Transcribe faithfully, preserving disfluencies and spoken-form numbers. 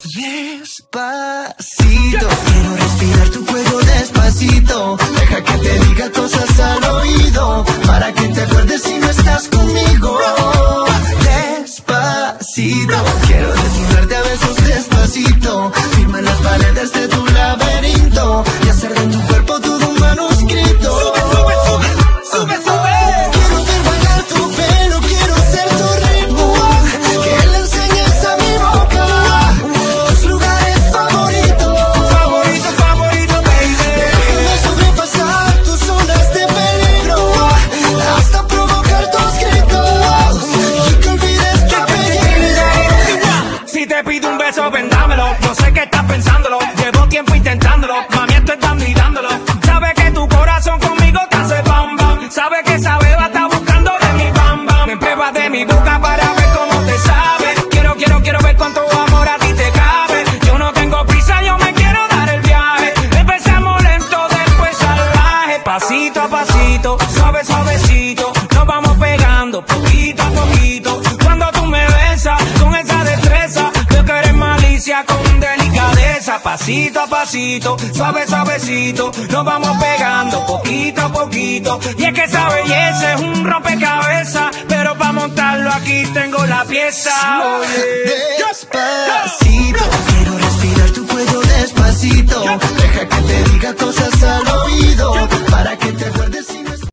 Despacito, quiero respirar tu cuello despacito. Deja que te diga cosas al oído, para que te acuerdes si no estás conmigo. Despacito, quiero desnudarte a besos despacito. Firma en las paredes de tu laberinto y hacer de tu cuerpo todo un manuscrito. Sube, sube, sube, sube, sube. Quiero ver bailar tu pelo, quiero ser tu ritmo. Que le enseñes a mi boca tus lugares favoritos. Favorito, favorito, baby. Déjame sobrepasar tus zonas de peligro hasta provocar tus gritos y que olvides tu apellido. Si te pido un beso, vendámelo. No sé qué estás pensándolo. Llevo tiempo intentándolo. Mami, esto estás mirándolo. Sabe que tu corazón conmigo te hace bam bam. Sabe que esa beba está buscando de mi bam bam. Me pruebas de mi boca para ver cómo te sabe. Quiero, quiero, quiero ver cuánto amor a ti te cabe. Yo no tengo prisa, yo me quiero dar el viaje. Empezamos lento, después salvaje. Pasito a pasito, suave, suavecito. Nos vamos pegando poquito a poquito. Cuando tú me besas con esa destreza, veo que eres malicia con delicadeza. Pasito a pasito, suave, suavecito. Nos vamos pegando poquito a poquito. Y es que esa belleza es un rompecabezas, pero para montarlo aquí tengo la pieza. Despacito, quiero respirar tu cuello despacito. Deja que te diga cosas al oído, para que te acuerdes.